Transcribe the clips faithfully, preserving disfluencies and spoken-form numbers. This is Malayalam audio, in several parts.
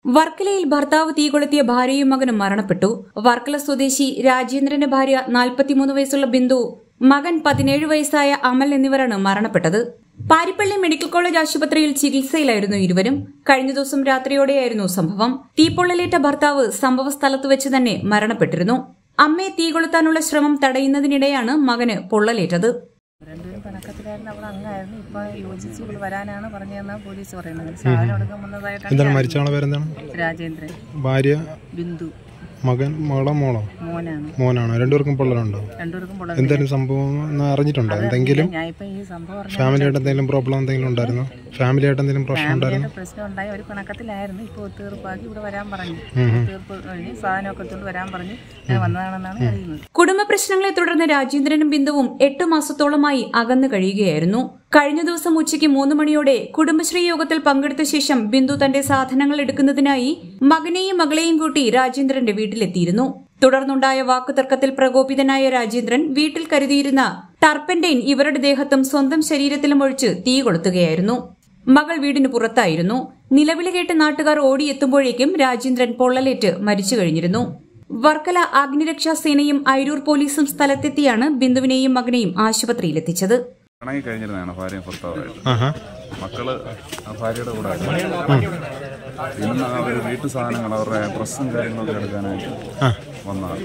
വർക്കലയിൽ ഭർത്താവ് തീകൊളുത്തിയ ഭാര്യയും മകനും മരണപ്പെട്ടു. വർക്കല സ്വദേശി രാജേന്ദ്രന്റെ ഭാര്യ നാൽപ്പത്തിമൂന്ന് വയസ്സുള്ള ബിന്ദു, മകൻ പതിനേഴ് വയസ്സായ അമൽ എന്നിവരാണ് മരണപ്പെട്ടത്. പാരിപ്പള്ളി മെഡിക്കൽ കോളേജ് ആശുപത്രിയിൽ ചികിത്സയിലായിരുന്നു ഇരുവരും. കഴിഞ്ഞ ദിവസം രാത്രിയോടെയായിരുന്നു സംഭവം. തീപ്പൊള്ളലേറ്റ ഭർത്താവ് സംഭവ സ്ഥലത്ത് വെച്ച് തന്നെ മരണപ്പെട്ടിരുന്നു. അമ്മയെ തീകൊളുത്താനുള്ള ശ്രമം തടയുന്നതിനിടെയാണ് മകന് പൊള്ളലേറ്റത്. രണ്ടുപേരും പണക്കത്തിലായിരുന്നു. അവിടെ അങ്ങായിരുന്നു. ഇപ്പൊ യോജിച്ച് ഇവിടെ വരാനാണ് പറഞ്ഞതെന്നാണ് പോലീസ് പറയുന്നത്. സാധനം എടുക്കാൻ വന്നതായിട്ടാണ്. രാജേന്ദ്രൻ, ഭാര്യ ബിന്ദു, മകൻ മകളോ മോളോ മോനാണ് മോനാണ് രണ്ടുപേർക്കും പൊള്ളലുണ്ടോ? രണ്ടുപേർക്കും എന്തെങ്കിലും സംഭവം അറിഞ്ഞിട്ടുണ്ടോ? എന്തെങ്കിലും ഫാമിലിയായിട്ട് എന്തെങ്കിലും പ്രോബ്ലം എന്തെങ്കിലും ഉണ്ടായിരുന്നോ? ഫാമിലിയായിട്ട് എന്തെങ്കിലും പ്രശ്നം ഉണ്ടായിരുന്നു? പ്രശ്നം ഉണ്ടായി. ഒരു പിണക്കത്തിലായിരുന്നു. ഇപ്പൊ തീർപ്പാക്കി ഇവിടെ വരാൻ പറഞ്ഞു. തീർപ്പ് കഴിഞ്ഞ് സാധനമൊക്കെ എടുത്തോണ്ട് വരാൻ പറഞ്ഞു. വന്നതാണെന്നാണ് അറിയുന്നത്. കുടുംബ പ്രശ്നങ്ങളെ തുടർന്ന് രാജേന്ദ്രനും ബിന്ദുവും എട്ടു മാസത്തോളമായി അകന്നു കഴിയുകയായിരുന്നു. കഴിഞ്ഞ ദിവസം ഉച്ചയ്ക്ക് മൂന്ന് മണിയോടെ കുടുംബശ്രീ യോഗത്തിൽ പങ്കെടുത്ത ശേഷം ബിന്ദു തന്റെ സാധനങ്ങൾ എടുക്കുന്നതിനായി മകനെയും മകളെയും കൂട്ടി രാജേന്ദ്രന്റെ വീട്ടിലെത്തിയിരുന്നു. തുടർന്നുണ്ടായ വാക്കുതർക്കത്തിൽ പ്രകോപിതനായ രാജേന്ദ്രൻ വീട്ടിൽ കരുതിയിരുന്ന ടർപ്പന്റൈൻ ഇവരുടെ ദേഹത്തും സ്വന്തം ശരീരത്തിലും ഒഴിച്ച് തീ കൊളുത്തുകയായിരുന്നു. മകൾ വീടിന് പുറത്തായിരുന്നു. നിലവിളി കേട്ട് നാട്ടുകാർ ഓടിയെത്തുമ്പോഴേക്കും രാജേന്ദ്രൻ പൊള്ളലേറ്റ് മരിച്ചു കഴിഞ്ഞിരുന്നു. വർക്കല അഗ്നിരക്ഷാ സേനയും അയിരൂർ പോലീസും സ്ഥലത്തെത്തിയാണ് ബിന്ദുവിനെയും മകനെയും ആശുപത്രിയിലെത്തിച്ചത്. ഇണങ്ങി കഴിഞ്ഞിരുന്നതാണ് ഭാര്യയും ഭർത്താവായിട്ട്. മക്കള് ഭാര്യയുടെ കൂടെ ഇന്ന് അവർ വീട്ടു സാധനങ്ങൾ അവരുടെ പ്രശ്നം കാര്യങ്ങളൊക്കെ എടുക്കാനായിട്ട് വന്നതാണ്.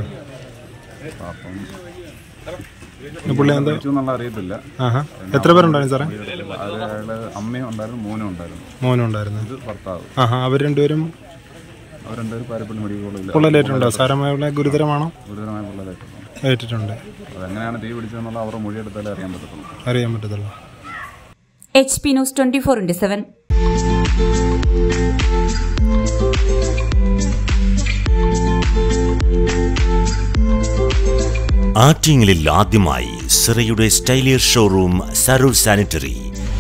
അപ്പം എന്നുള്ള അറിയത്തില്ല. എത്ര പേരുണ്ടായിരുന്നു സാറേ? അയാള് അമ്മയും ഉണ്ടായിരുന്നു, മോനും ഉണ്ടായിരുന്നു. മോനും ഉണ്ടായിരുന്നു. ഇത് ഭർത്താവ്. അവർ രണ്ടുപേരും അവർ രണ്ടുപേരും പാരിപ്പള്ളി മെഡിക്കൽ കോളേജിൽ പൊള്ളലേറ്റുണ്ടോ? സാരമായ ഗുരുതരമാണോ? ഗുരുതരമായ പൊള്ളലേറ്റുണ്ടോ? ഏറ്റിട്ടുണ്ട്. അതെങ്ങനെയാണ് തീ പിടിച്ചതെന്നുള്ള അവരുടെ മൊഴിയെടുത്താലേ അറിയാൻ പറ്റത്തുള്ളൂ. അറിയാൻ പറ്റത്തുള്ളൂ. H P news twenty four into seven. ആറ്റിങ്ങലിൽ ആദ്യമായി സിറയുടെ സ്റ്റൈലിയർ ഷോറൂം സരൂർ സാനിറ്ററി.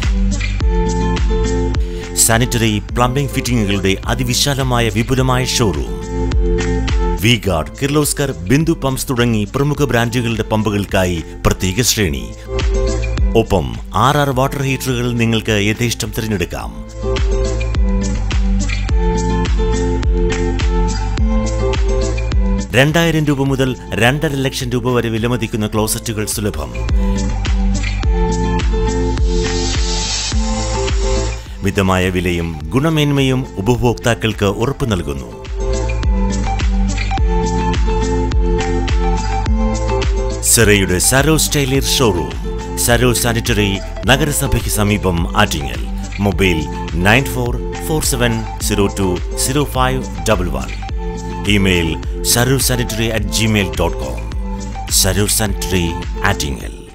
സാനിറ്ററി പ്ലംബിംഗ് ഫിറ്റിംഗുകളുടെ അതിവിശാലമായ വിപുലമായ showroom. V guard, Kirloskar, Bindu pumps തുടങ്ങി പ്രമുഖ ബ്രാൻഡുകളുടെ പമ്പുകൾക്കായി പ്രത്യേക ശ്രേണി. ഒപ്പം ആർ ആർ വാട്ടർ ഹീറ്ററുകൾ നിങ്ങൾക്ക് യഥേഷ്ടം തിരഞ്ഞെടുക്കാം. രണ്ടായിരം രൂപ മുതൽ രണ്ടര ലക്ഷം രൂപ വരെ വിലമതിക്കുന്ന ക്ലോസറ്റുകൾ സുലഭം. മിതമായ വിലയും ഗുണമേന്മയും ഉപഭോക്താക്കൾക്ക് ഉറപ്പു നൽകുന്നു. സിറയുടെ സരോ സ്റ്റൈലിയർ ഷോറൂം, സരോ സാനിറ്ററി, നഗരസഭയ്ക്ക് സമീപം, Attingal. Mobile nine four four seven zero two zero five double one. Email Saro sanitary at Gmail dot com. Saro sanitary, Attingal.